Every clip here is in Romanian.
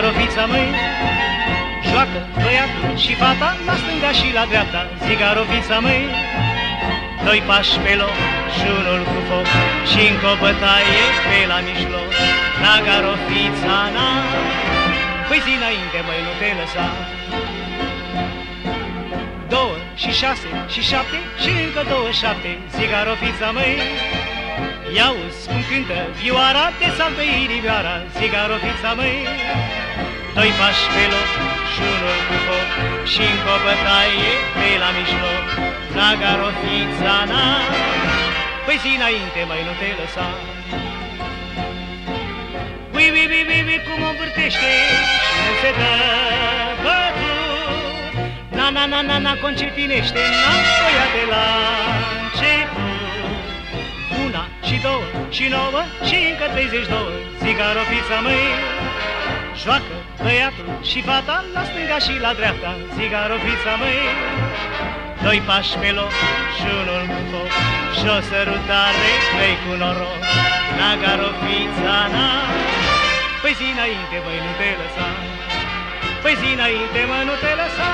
zigarofița măi. Joacă băiatul și fata la stânga și la dreapta, zigarofița măi. Doi pași pe loc și unul cu foc și încă o bătaie pe la mijloc. Nagarofița na, păi zi înainte măi, nu te lăsa. 2 și 6 și 7 și încă 2, 7, zigarofița măi. Iauzi cum cântă vioara, te saltă inimioara, zigarofița măi. 2 pași pe loc și unul cu foc și încă o bătaie pe la mijloc. Nagarofița na, păi zi înainte măi, nu te lăsa. Ui, ui, ui, ui, ui, cum o învârtește și nu se dă bătut. Na, na, na, na, na, concetinește înapoia de la început. 1 și 2 și 9 și încă 32, zigarofița măi. Joacă băiatul și fata la stânga și la dreapta, zigarofița măi. 2 pași pe loc și unul cu foc și o sărutare, 3 cu noroc. Nagarofița na, păi zi înainte măi, nu te lăsa. Păi zi înainte mă, nu te lăsa.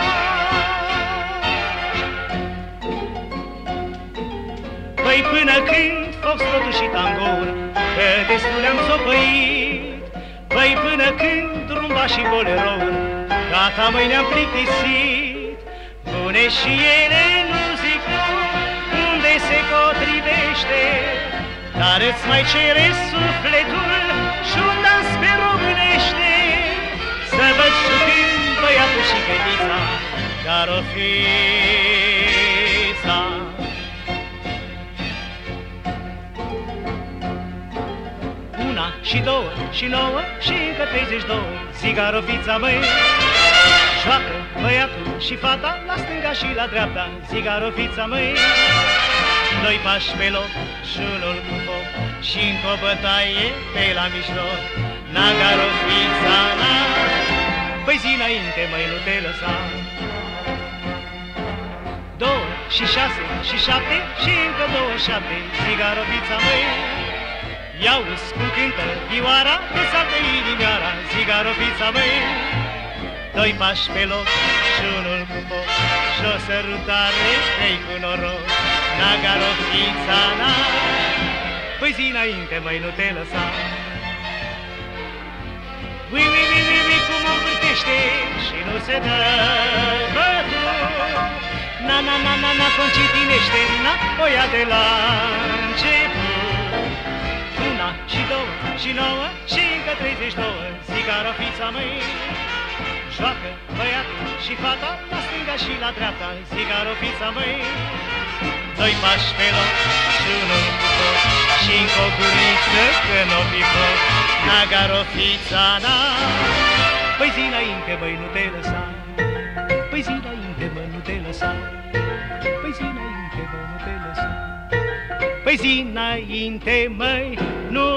Păi până când foxtrotul și tangouri, că destul am sopăit. Păi până când rumba și bolerouri, gata măi ne-am plictisit. Bune și ele nu zic unde se potrivește, dar îți mai cere sufletul și un dans pe românește. Să văd jucând băiatul și fetița, Garofița. 1 și 2 și 9 și încă 32, zigarofița măi. Joacă băiatul și fata la stânga și la dreapta, zigarofița măi. 2 pași pe loc și unul cu foc și încă o bătaie pe la mijloc. Nagarofița na, păi zi înainte măi, nu te lăsa. 2 și 6 și 7 și încă 2, 7, zigarofița măi. Iauzi cum cântă vioara, te saltă inimioara, zigarofița măi. 2 pași pe loc și unul cu foc și o sărutare, 3 cu noroc. Nagarofița na, păi zi înainte măi, nu te lăsa. Ui, ui, ui, ui, ui, cum o învârtește și nu se dă bătut. Na, na, na, na, na, concetinește înapoia de la început. 1 și 2 și 9 și încă 32, zigarofița măi. Joacă băiatul și fata la stânga și la dreapta, zigarofița măi. 2 pași pe loc și unul cu foc și încă o guriță că n-o fi foc. Nagarofița na, păi zi înainte măi, nu te lăsa. Păi zi înainte mă, nu te lăsa. Păi zi înainte mă, nu te lăsa. Păi zi înainte măi, nu